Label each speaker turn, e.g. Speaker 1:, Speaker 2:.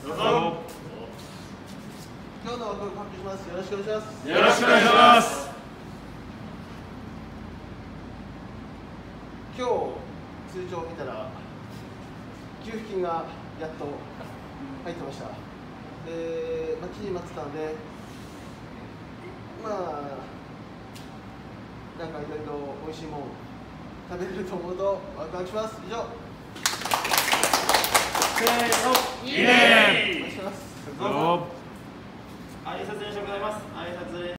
Speaker 1: どうぞ。
Speaker 2: 今日の枠を発表します。よろしくお願いします。
Speaker 1: よろしくお願いします。
Speaker 2: 今日通帳を見たら給付金がやっと入ってました。で、待ちに待ってたんで、なんかいろいろ美味しいもの食べれると思うとワクワクします。以上。
Speaker 1: せーの。
Speaker 2: お願いします。
Speaker 1: どうぞ。
Speaker 3: 挨拶練習ございます。挨拶練習